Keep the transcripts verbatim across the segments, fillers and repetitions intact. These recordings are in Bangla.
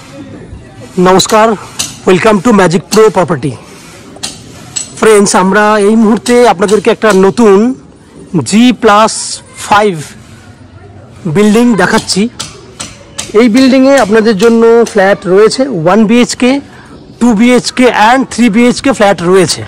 नमस्कार welcome to Magic Pro Property friends আমরা এই মুহূর্তে আপনাদেরকে একটা নতুন জি প্লাস ফাইভ বিল্ডিং দেখাচ্ছি। এই বিল্ডিং এ আপনাদের জন্য ফ্ল্যাট রয়েছে one BHK, two BHK and three BHK flat রয়েছে।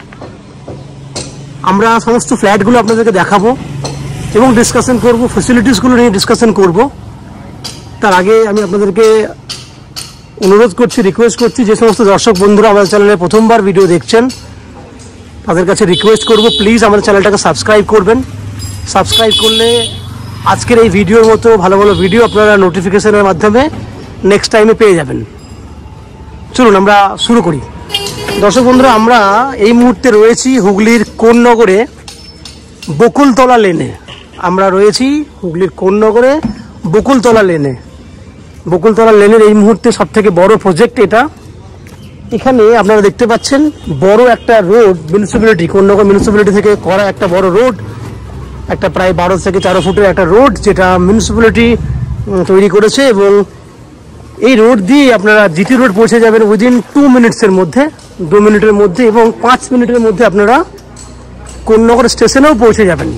আমরা সমস্ত ফ্ল্যাটগুলো আপনাদেরকে দেখাবো এবং ডিসকাশন করব, ফ্যাসিলিটিসগুলো নিয়ে ডিসকাশন করব। তার আগে আমি আপনাদেরকে অনুরোধ করছি, রিকোয়েস্ট করছি, যে সমস্ত দর্শক বন্ধুরা আমাদের চ্যানেলে প্রথমবার ভিডিও দেখছেন তাদের কাছে রিকোয়েস্ট করব প্লিজ আমাদের চ্যানেলটাকে সাবস্ক্রাইব করবেন। সাবস্ক্রাইব করলে আজকের এই ভিডিওর মতো ভালো ভালো ভিডিও আপনারা নোটিফিকেশনের মাধ্যমে নেক্সট টাইমে পেয়ে যাবেন। চলুন আমরা শুরু করি। দর্শক বন্ধুরা, আমরা এই মুহূর্তে রয়েছি হুগলির কোন্নগরে বকুলতলা লেনে। আমরা রয়েছি হুগলির কোন্নগরে বকুলতলা লেনে। বকুলতলা লেনের এই মুহূর্তে সব থেকে বড় প্রজেক্ট এটা। এখানে আপনারা দেখতে পাচ্ছেন বড় একটা রোড, মিউনিসিপ্যালিটি, কোন্নগর মিউনিসিপ্যালিটি থেকে করা একটা বড় রোড, একটা প্রায় বারো থেকে তেরো ফুটের একটা রোড যেটা মিউনিসিপ্যালিটি তৈরি করেছে। এবং এই রোড দিয়ে আপনারা জিটি রোড পৌঁছে যাবেন উইদিন টু মিনিটসের মধ্যে, দু মিনিটের মধ্যে, এবং পাঁচ মিনিটের মধ্যে আপনারা কোন্নগর স্টেশনেও পৌঁছে যাবেন।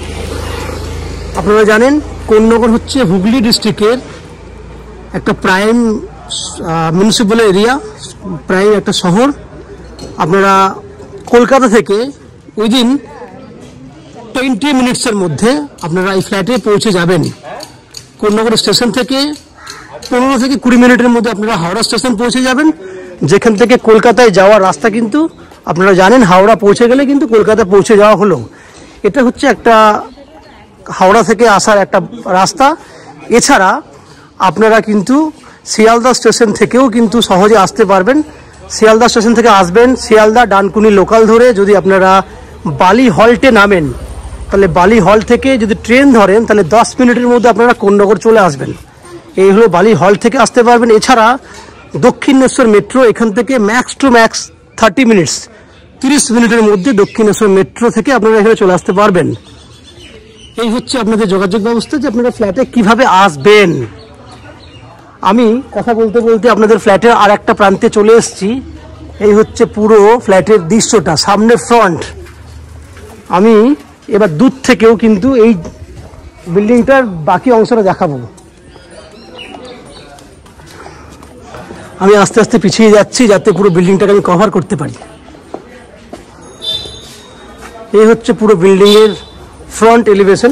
আপনারা জানেন কোন্নগর হচ্ছে হুগলি ডিস্ট্রিক্টের একটা প্রাইম মিউনিসিপ্যাল এরিয়া, প্রাইম একটা শহর। আপনারা কলকাতা থেকে উইদিন টোয়েন্টি মিনিটসের মধ্যে আপনারা এই ফ্ল্যাটে পৌঁছে যাবেন। কোন্নগর স্টেশন থেকে পনেরো থেকে কুড়ি মিনিটের মধ্যে আপনারা হাওড়া স্টেশন পৌঁছে যাবেন, যেখান থেকে কলকাতায় যাওয়ার রাস্তা কিন্তু আপনারা জানেন হাওড়া পৌঁছে গেলে কিন্তু কলকাতা পৌঁছে যাওয়া হলো। এটা হচ্ছে একটা হাওড়া থেকে আসার একটা রাস্তা। এছাড়া আপনারা কিন্তু শিয়ালদা স্টেশন থেকেও কিন্তু সহজে আসতে পারবেন। শিয়ালদা স্টেশন থেকে আসবেন, শিয়ালদা ডানকুনি লোকাল ধরে যদি আপনারা বালি হল্টে নামেন, তাহলে বালি হল থেকে যদি ট্রেন ধরেন তাহলে দশ মিনিটের মধ্যে আপনারা কোন্নগর চলে আসবেন। এই হলো বালি হল থেকে আসতে পারবেন। এছাড়া দক্ষিণেশ্বর মেট্রো, এখান থেকে max to max thirty minutes, তিরিশ মিনিটের মধ্যে দক্ষিণেশ্বর মেট্রো থেকে আপনারা এখানে চলে আসতে পারবেন। এই হচ্ছে আপনাদের যোগাযোগ ব্যবস্থা, যে আপনারা ফ্ল্যাটে কিভাবে আসবেন। আমি কথা বলতে বলতে আপনাদের ফ্ল্যাটের আর একটা প্রান্তে চলে এসেছি। এই হচ্ছে পুরো ফ্ল্যাটের দৃশ্যটা, সামনে ফ্রন্ট। আমি এবার দূর থেকেও কিন্তু এই বিল্ডিংটার বাকি অংশটা দেখাবো। আমি আস্তে আস্তে পিছিয়ে যাচ্ছি যাতে পুরো বিল্ডিংটাকে আমি কভার করতে পারি। এই হচ্ছে পুরো বিল্ডিংয়ের ফ্রন্ট এলিভেশন।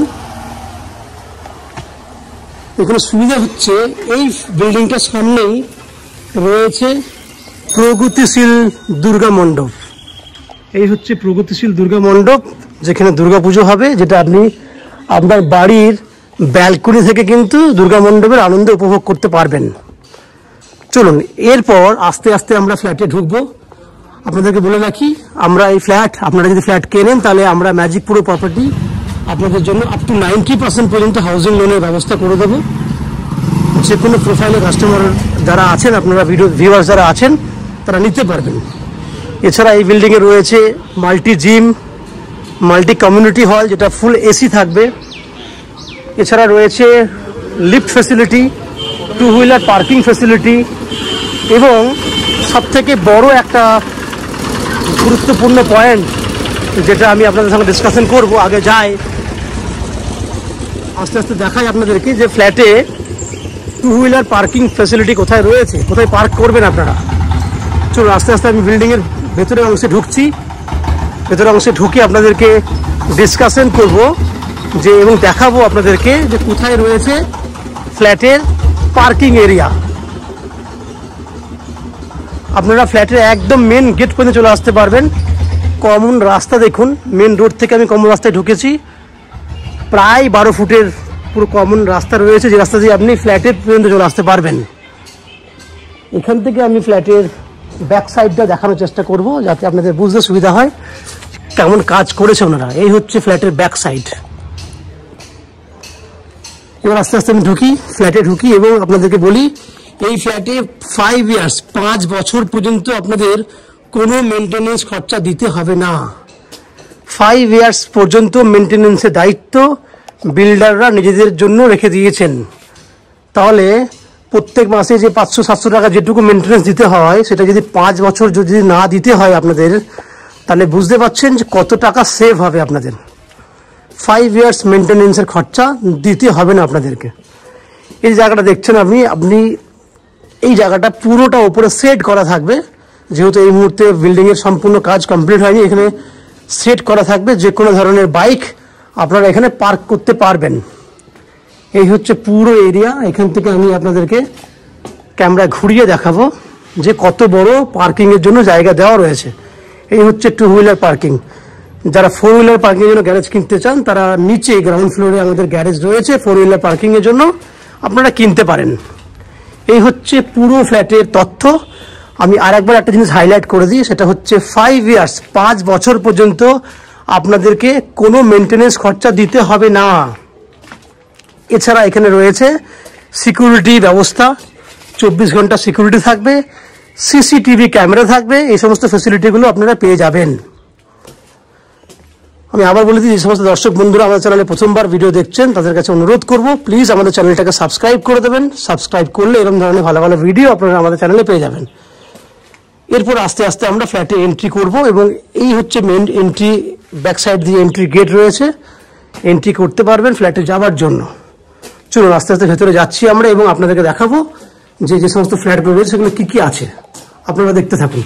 এখানে সুবিধা হচ্ছে এই বিল্ডিংটার সামনেই রয়েছে প্রগতিশীল দুর্গা মণ্ডপ। এই হচ্ছে প্রগতিশীল দুর্গা মণ্ডপ, যেখানে দুর্গা পুজো হবে, যেটা আপনি আপনার বাড়ির ব্যালকনি থেকে কিন্তু দুর্গা মণ্ডপের আনন্দ উপভোগ করতে পারবেন। চলুন এরপর আস্তে আস্তে আমরা ফ্ল্যাটে ঢুকবো। আপনাদেরকে বলে রাখি, আমরা এই ফ্ল্যাট, আপনারা যদি ফ্ল্যাট কেনেন তাহলে আমরা ম্যাজিক প্রো প্রপার্টি আপনাদের জন্য আপ টু নাইনটি পার্সেন্ট পর্যন্ত হাউজিং লোনের ব্যবস্থা করে দেবো। যে কোনো প্রোফাইলের কাস্টমার যারা আছেন, আপনারা ভিডিও ভিউয়ার্স যারা আছেন, তারা নিতে পারবেন। এছাড়া এই বিল্ডিংয়ে রয়েছে multi gym, multi community hall, যেটা ফুল এসি থাকবে। এছাড়া রয়েছে lift facility, two wheeler parking facility, এবং সবথেকে বড় একটা গুরুত্বপূর্ণ পয়েন্ট যেটা আমি আপনাদের সঙ্গে ডিসকাশন করব, আগে যাই আস্তে আস্তে দেখাই আপনাদেরকে যে ফ্ল্যাটে টু হুইলার পার্কিং ফ্যাসিলিটি কোথায় রয়েছে, কোথায় পার্ক করবেন আপনারা। চলুন আস্তে আস্তে আমি বিল্ডিংয়ের ভেতরের অংশে ঢুকছি। ভেতরের অংশে ঢুকে আপনাদেরকে ডিসকাশন করব যে, এবং দেখাবো আপনাদেরকে যে কোথায় রয়েছে ফ্ল্যাটের পার্কিং এরিয়া। আপনারা ফ্ল্যাটের একদম মেন গেট পর্যন্ত চলে আসতে পারবেন। কমন রাস্তা দেখুন, মেন রোড থেকে আমি কমন রাস্তায় ঢুকেছি। প্রায় বারো ফুটের পুরো কমন রাস্তা রয়েছে, যে রাস্তা দিয়ে আপনি ফ্ল্যাটের পর্যন্ত চলে আসতে পারবেন। এখান থেকে আমি ফ্ল্যাটের ব্যাক সাইডটা দেখানোর চেষ্টা করব যাতে আপনাদের বুঝতে সুবিধা হয় কেমন কাজ করেছে ওনারা। এই হচ্ছে ফ্ল্যাটের ব্যাক সাইড। এবার আস্তে আস্তে আমি ঢুকি, ফ্ল্যাটে ঢুকি, এবং আপনাদেরকে বলি এই ফ্ল্যাটে ফাইভ ইয়ার্স পাঁচ বছর পর্যন্ত আপনাদের কোনো মেনটেনেন্স খরচা দিতে হবে না। ফাইভ ইয়ার্স পর্যন্ত মেনটেনেন্সের দায়িত্ব বিল্ডাররা নিজেদের জন্য রেখে দিয়েছেন। তাহলে প্রত্যেক মাসে যে পাঁচশো সাতশো টাকা যেটুকু মেনটেন্যান্স দিতে হয়, সেটা যদি পাঁচ বছর যদি না দিতে হয় আপনাদের, তাহলে বুঝতে পারছেন যে কত টাকা সেভ হবে আপনাদের। ফাইভ ইয়ার্স মেনটেন্যান্সের খরচা দিতে হবে না আপনাদেরকে। এই জায়গাটা দেখছেন আপনি আপনি এই জায়গাটা পুরোটা ওপরে সেট করা থাকবে, যেহেতু এই মুহূর্তে বিল্ডিংয়ের সম্পূর্ণ কাজ কমপ্লিট হয়নি। এখানে সেট করা থাকবে, যে কোনো ধরনের বাইক আপনারা এখানে পার্ক করতে পারবেন। এই হচ্ছে পুরো এরিয়া। এখান থেকে আমি আপনাদেরকে ক্যামেরা ঘুরিয়ে দেখাবো যে কত বড় পার্কিংয়ের জন্য জায়গা দেওয়া রয়েছে। এই হচ্ছে টু হুইলার পার্কিং। যারা ফোর হুইলার পার্কিংয়ের জন্য গ্যারেজ কিনতে চান, তারা নিচে গ্রাউন্ড ফ্লোরে আমাদের গ্যারেজ রয়েছে ফোর হুইলার পার্কিংয়ের জন্য, আপনারা কিনতে পারেন। এই হচ্ছে পুরো ফ্ল্যাটের তথ্য। আমি আর একবার একটা জিনিস হাইলাইট করে দিই, সেটা হচ্ছে ফাইভ ইয়ার্স পাঁচ বছর পর্যন্ত আপনাদেরকে কোনো মেনটেন্যান্স খরচা দিতে হবে না। এছাড়া এখানে রয়েছে সিকিউরিটি ব্যবস্থা, চব্বিশ ঘন্টা সিকিউরিটি থাকবে, সিসিটিভি ক্যামেরা থাকবে, এই সমস্ত ফ্যাসিলিটিগুলো আপনারা পেয়ে যাবেন। আমি আবার বলে দিই, যে সমস্ত দর্শক বন্ধুরা আমাদের চ্যানেলে প্রথমবার ভিডিও দেখছেন, তাদের কাছে অনুরোধ করব, প্লিজ আমাদের চ্যানেলটাকে সাবস্ক্রাইব করে দেবেন। সাবস্ক্রাইব করলে এরকম ধরনের ভালো ভালো ভিডিও আপনারা আমাদের চ্যানেলে পেয়ে যাবেন। এরপর আস্তে আস্তে আমরা ফ্ল্যাটে এন্ট্রি করব, এবং এই হচ্ছে মেন এন্ট্রি, ব্যাক সাইড দিয়ে এন্ট্রি গেট রয়েছে, এন্ট্রি করতে পারবেন ফ্ল্যাটে যাওয়ার জন্য। চলুন আস্তে আস্তে ভেতরে যাচ্ছি আমরা, এবং আপনাদেরকে দেখাবো যে যে সমস্ত ফ্ল্যাটগুলো রয়েছে সেগুলো কী কী আছে, আপনারা দেখতে থাকুন।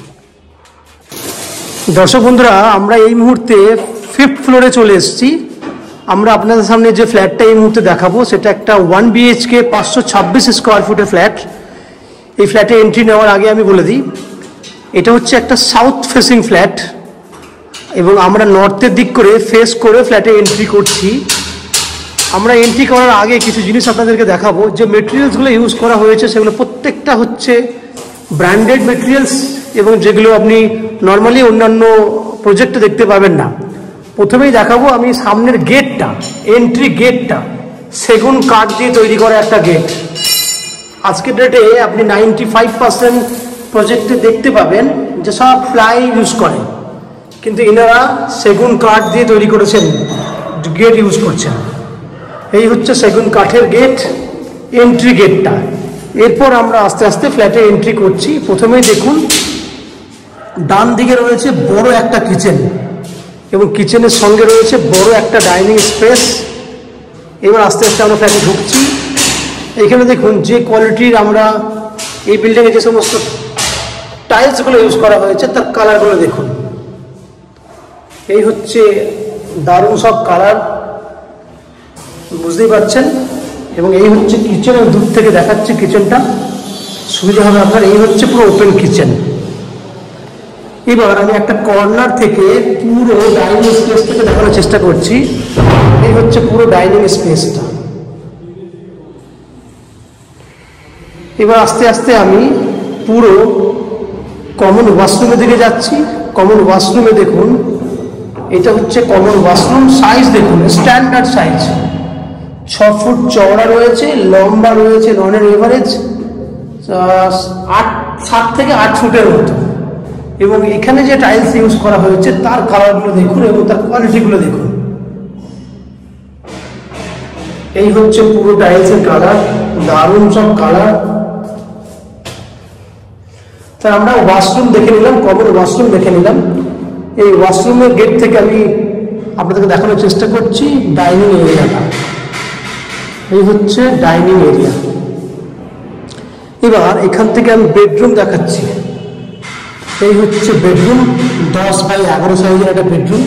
দর্শক বন্ধুরা, আমরা এই মুহূর্তে ফিফথ ফ্লোরে চলে এসেছি। আমরা আপনাদের সামনে যে ফ্ল্যাটটা এই মুহূর্তে দেখাবো, সেটা একটা ওয়ান বিএইচকে পাঁচশো ছাব্বিশ স্কোয়ার ফুটের ফ্ল্যাট। এই ফ্ল্যাটে এন্ট্রি নেওয়ার আগে আমি বলে দিই, এটা হচ্ছে একটা সাউথ ফেসিং ফ্ল্যাট, এবং আমরা নর্থের দিক করে ফেস করে ফ্ল্যাটে এন্ট্রি করছি। আমরা এন্ট্রি করার আগে কিছু জিনিস আপনাদেরকে দেখাবো। যে মেটেরিয়ালসগুলো ইউজ করা হয়েছে সেগুলো প্রত্যেকটা হচ্ছে ব্র্যান্ডেড মেটেরিয়ালস, এবং যেগুলো আপনি নর্মালি অন্যান্য প্রজেক্টে দেখতে পাবেন না। প্রথমেই দেখাবো আমি সামনের গেটটা, এন্ট্রি গেটটা সেগুন কাঠ দিয়ে তৈরি করা একটা গেট। আজকের ডেটে আপনি নাইনটি ফাইভ পার্সেন্ট প্রজেক্টে দেখতে পাবেন যে সব প্লাই ইউজ করে, কিন্তু এনারা সেগুন কাঠ দিয়ে তৈরি করেছেন, গেট ইউজ করছেন। এই হচ্ছে সেগুন কাঠের গেট, এন্ট্রি গেটটা। এরপর আমরা আস্তে আস্তে ফ্ল্যাটে এন্ট্রি করছি। প্রথমেই দেখুন ডান দিকে রয়েছে বড় একটা কিচেন, এবং কিচেনের সঙ্গে রয়েছে বড় একটা ডাইনিং স্পেস। এবার আস্তে আস্তে আমরা ফ্ল্যাটে ঢুকছি। এখানে দেখুন যে কোয়ালিটির আমরা এই বিল্ডিংয়ে যে সমস্ত টাইলসগুলো ইউজ করা হয়েছে তার কালারগুলো দেখুন। এই হচ্ছে দারুণ সব কালার, বুঝতেই পারছেন। এবং এই হচ্ছে কিচেন, আমি দূর থেকে দেখাচ্ছি কিচেনটা, সুবিধা হবে আপনার। এই হচ্ছে পুরো ওপেন কিচেন। এবার আমি একটা কর্নার থেকে পুরো ডাইনিং স্পেস থেকে দেখানোর চেষ্টা করছি। এই হচ্ছে পুরো ডাইনিং স্পেসটা। এবার আস্তে আস্তে আমি পুরো কমন ওয়াশরুমের দিকে যাচ্ছি। কমন ওয়াশরুমে দেখুন, এটা হচ্ছে কমন ওয়াশরুম। সাইজ দেখুন, স্ট্যান্ডার্ড সাইজ, ছ ফুট চওড়া রয়েছে, লম্বা রয়েছে ননের এভারেজ আট সাত থেকে আট ফুটের মতো। এবং এখানে যে টাইলস ইউজ করা হয়েছে তার কালারগুলো দেখুন এবং তার কোয়ালিটিগুলো দেখুন। এই হচ্ছে পুরো টাইলসের কালার, দারুণ সব কালার। তা আমরা ওয়াশরুম দেখে নিলাম, কমন ওয়াশরুম দেখে নিলাম। এই ওয়াশরুমের গেট থেকে আমি আপনাদেরকে দেখানোর চেষ্টা করছি ডাইনিং এরিয়াটা। এই হচ্ছে ডাইনিং এরিয়া। এবার এখান থেকে আমি বেডরুম দেখাচ্ছি। এই হচ্ছে বেডরুম, দশ বাই এগারো সাইজের একটা বেডরুম।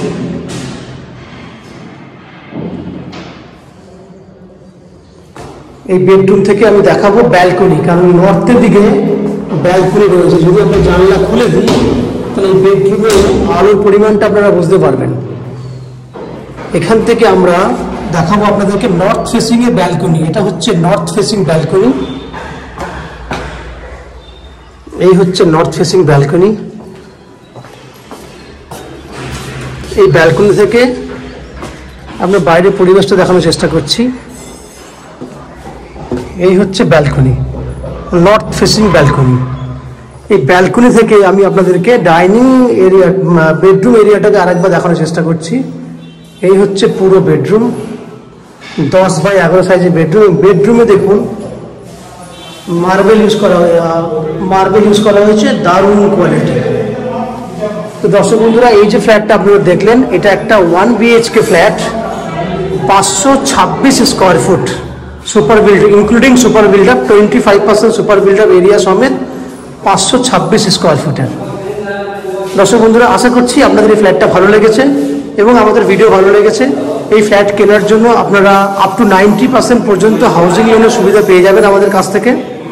এই বেডরুম থেকে আমি দেখাবো ব্যালকনি, কারণ নর্থের দিকে ব্যালকনি রয়েছে। যদি আপনি জানলা খুলে দিই তাহলে এই বেডরুমের আলোর পরিমাণটা আপনারা বুঝতে পারবেন। এখান থেকে আমরা দেখাবো আপনাদেরকে নর্থ ফেসিং এর ব্যালকনি। এটা হচ্ছে নর্থ ফেসিং ব্যালকনি। এই হচ্ছে নর্থ ফেসিং ব্যালকনি। এই ব্যালকনি থেকে আমরা বাইরের পরিবেশটা দেখানোর চেষ্টা করছি। এই হচ্ছে ব্যালকনি, নর্থ ফেসিং ব্যালকনি। এই ব্যালকনি থেকে আমি আপনাদেরকে ডাইনিং এরিয়া, বেডরুম এরিয়াটাকে আরেকবার দেখানোর চেষ্টা করছি। এই হচ্ছে পুরো বেডরুম, দশ বাই এগারো সাইজের বেডরুম। বেডরুমে দেখুন মার্বেল ইউজ করা মার্বেল ইউজ করা হয়েছে, দারুণ কোয়ালিটি। তো দর্শক বন্ধুরা, এই যে ফ্ল্যাটটা আপনারা দেখলেন, এটা একটা ওয়ান বিএইচকে ফ্ল্যাট, পাঁচশো ছাব্বিশ square foot, super build including super build up, twenty five percent super build up area সমেত পাঁচশো ছাব্বিশ স্কোয়ার ফুটের। দর্শক বন্ধুরা, আশা করছি আপনাদের এই ফ্ল্যাটটা ভালো লেগেছে এবং আমাদের ভিডিও ভালো লেগেছে। এই ফ্ল্যাট কেনার জন্য আপনারা আপ টু নাইনটি পার্সেন্ট পর্যন্ত হাউজিং লোনের সুবিধা পেয়ে যাবেন আমাদের কাছ থেকে।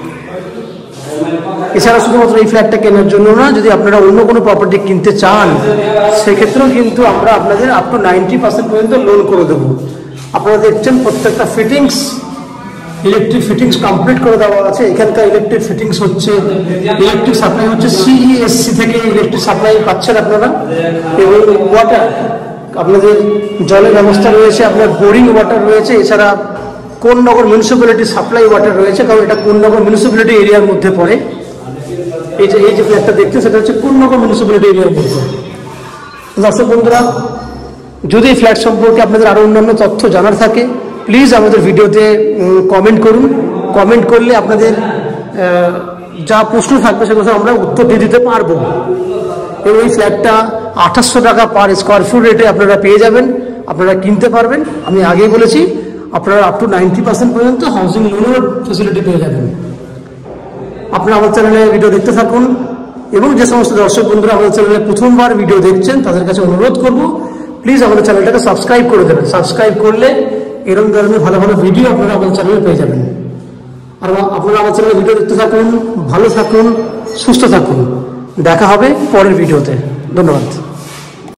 এছাড়া শুধুমাত্র এই ফ্ল্যাটটা কেনার জন্য না, যদি আপনারা অন্য কোনো প্রপার্টি কিনতে চান সেক্ষেত্রেও কিন্তু আমরা আপনাদের আপ টু নাইনটি পার্সেন্ট পর্যন্ত লোন করে দেবো। আপনারা দেখছেন প্রত্যেকটা ফিটিংস, ইলেকট্রিক ফিটিংস কমপ্লিট করে দেওয়া আছে। এখানকার ইলেকট্রিক ফিটিংস হচ্ছে, ইলেকট্রিক সাপ্লাই হচ্ছে সিইএসসি থেকে ইলেকট্রিক সাপ্লাই পাচ্ছেন আপনারা। এবং ওয়াটার, আপনাদের জলের ব্যবস্থা রয়েছে, আপনার বোরিং ওয়াটার রয়েছে। এছাড়া কোন্নগর মিউনিসিপ্যালিটি সাপ্লাই ওয়াটার রয়েছে, কারণ এটা কোন্নগর মিউনিসিপ্যালিটি এরিয়ার মধ্যে পড়ে। এই যে এই যে ফ্ল্যাটটা দেখছেন, সেটা হচ্ছে কোন্নগর মিউনিসিপ্যালিটি এরিয়ার মধ্যে। দর্শক বন্ধুরা, যদি এই ফ্ল্যাট সম্পর্কে আপনাদের আরও অন্যান্য তথ্য জানার থাকে, প্লিজ আমাদের ভিডিওতে কমেন্ট করুন। কমেন্ট করলে আপনাদের যা প্রশ্ন থাকবে সেগুলো আমরা উত্তর দিয়ে দিতে পারবো। এবং এই ফ্ল্যাটটা আঠাশশো টাকা পার স্কোয়ার ফুট রেটে আপনারা পেয়ে যাবেন, আপনারা কিনতে পারবেন। আমি আগেই বলেছি, আপনারা আপ টু নাইনটি পার্সেন্ট পর্যন্ত হাউজিং লোনের ফেসিলিটি পেয়ে যাবেন। আপনারা আমার চ্যানেলে ভিডিও দেখতে থাকুন এবং যে সমস্ত দর্শক বন্ধুরা আমাদের চ্যানেলে প্রথমবার ভিডিও দেখছেন তাদের কাছে অনুরোধ করব, প্লিজ আমাদের চ্যানেলটাকে সাবস্ক্রাইব করে দেবেন। সাবস্ক্রাইব করলে এরকম ধরনের ভালো ভালো ভিডিও আপনারা আমাদের চ্যানেলে পেয়ে যাবেন। আর আপনারা আমার চ্যানেলে ভিডিও দেখতে থাকুন, ভালো থাকুন, সুস্থ থাকুন। দেখা হবে পরের ভিডিওতে। ধন্যবাদ।